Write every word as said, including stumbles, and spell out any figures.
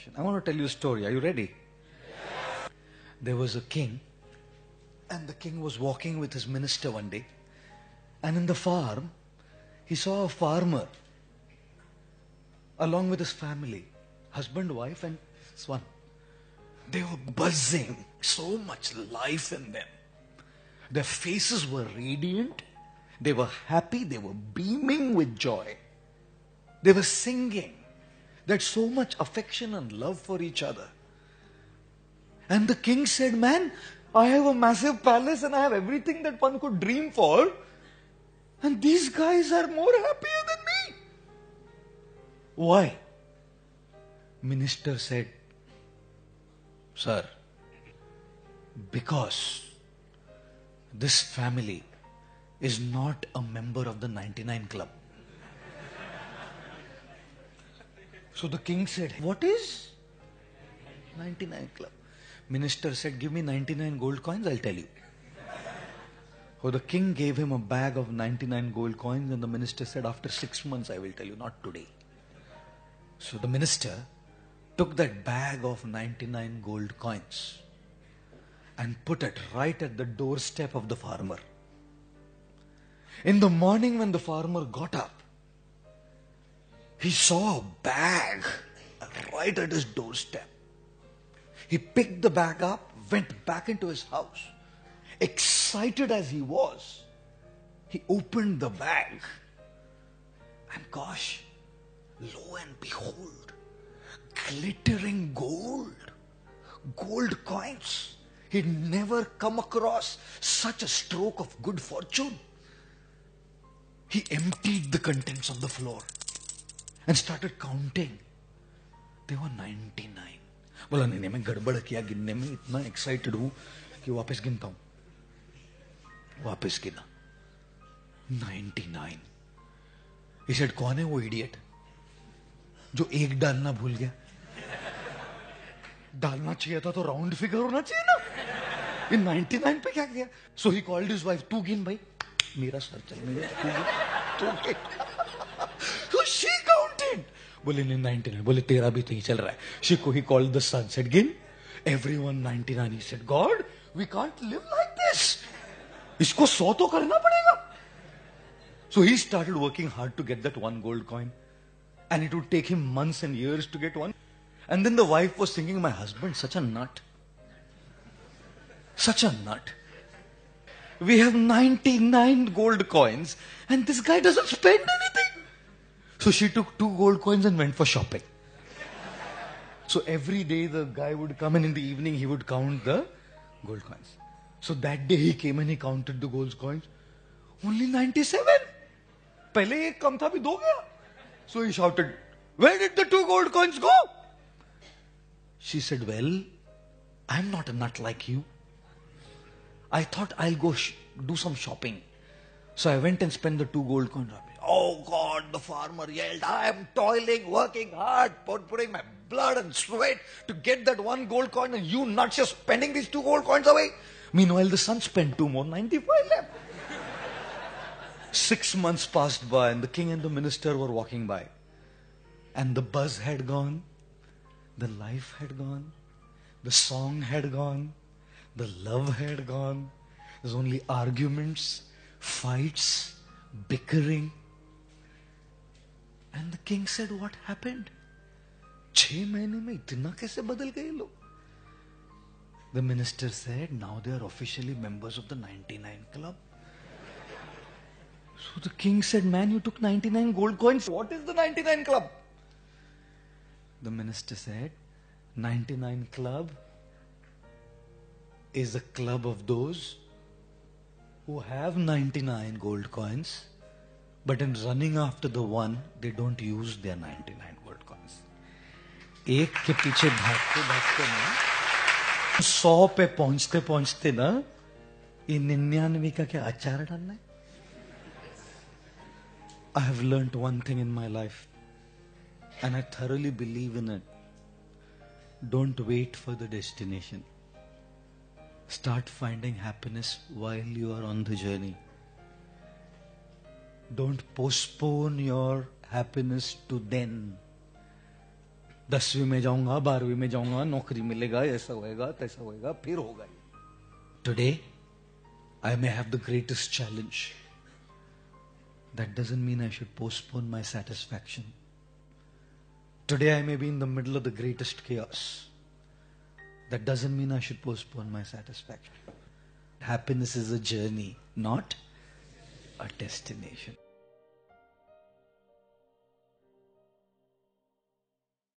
affection. I want to tell you a story. Are you ready? There was a king, and the king was walking with his minister one day, and in the farm, he saw a farmer along with his family, husband, wife, and son. They were buzzing, so much life in them. Their faces were radiant, they were happy, they were beaming with joy. They were singing. They had so much affection and love for each other. And the king said, man, I have a massive palace and I have everything that one could dream for. And these guys are more happier than me. Why? Minister said, sir, because this family is not a member of the ninety-nine club. So the king said, what is ninety-nine club? Minister said, give me ninety-nine gold coins, I'll tell you. So the king gave him a bag of ninety-nine gold coins, and the minister said, after six months I will tell you, not today. So the minister took that bag of ninety-nine gold coins and put it right at the doorstep of the farmer. In the morning when the farmer got up, he saw a bag right at his doorstep. He picked the bag up, went back into his house. Excited as he was, he opened the bag. And gosh, lo and behold, glittering gold, gold coins. He'd never come across such a stroke of good fortune. He emptied the contents on the floor and started counting. They were ninety-nine. बोला नहीं नहीं मैं गड़बड़ किया गिनने में, इतना excited हूं कि वापस गिनता हूं. वापस गिना ninety-nine. He said, कौन है वो इडियट जो एक डालना भूल गया? डालना चाहिए था तो राउंड फिगर होना चाहिए ना. ये ninety-nine पे क्या किया? So he called his wife, तू गिन भाई, मेरा सर चल मेरा तू गिन. So she counted. बोले नहीं ninety-nine. बोले तेरा भी तो ही चल रहा है. She he called the son, said गिन. Everyone ninety-nine. He said, God, we can't live like this. इसको सौ तो करना पड़ेगा. So he started working hard to get that one gold coin, and it would take him months and years to get one. And then the wife was thinking, my husband, such a nut. Such a nut. We have ninety-nine gold coins and this guy doesn't spend anything. So she took two gold coins and went for shopping. So every day the guy would come, and in the evening he would count the gold coins. So that day he came and he counted the gold coins. Only ninety-seven. Pehle ek kam tha, abhi do gaya. So he shouted, where did the two gold coins go? She said, well, I'm not a nut like you. I thought I'll go sh- do some shopping. So I went and spent the two gold coins. Oh God, the farmer yelled, I am toiling, working hard, putting my blood and sweat to get that one gold coin, and you nuts are spending these two gold coins away. Meanwhile, the son spent two more, ninety-five left. Six months passed by, and the king and the minister were walking by. And the buzz had gone, the life had gone, the song had gone, the love had gone. There's only arguments, fights, bickering. And the king said, what happened? Chhe mahine mein itna kaise badal gaye log? The minister said, now they are officially members of the ninety-nine club. So the king said, man, you took ninety-nine gold coins. What is the ninety-nine club? The minister said, ninety-nine club is a club of those who have ninety-nine gold coins, but in running after the one, they don't use their ninety-nine gold coins. एक के पीछे भागते भागते ना सौ पे पहुंचते पहुंचते ना ये निन्यानवे का क्या अचार डालना है? I have learnt one thing in my life, and I thoroughly believe in it. Don't wait for the destination. Start finding happiness while you are on the journey. Don't postpone your happiness to then. दसवीं में जाऊंगा, बारहवीं में जाऊंगा, नौकरी मिलेगा, ऐसा होएगा, तैसा होएगा, फिर होगा. Today, I may have the greatest challenge. That doesn't mean I should postpone my satisfaction. Today I may be in the middle of the greatest chaos. That doesn't mean I should postpone my satisfaction. Happiness is a journey, not a destination.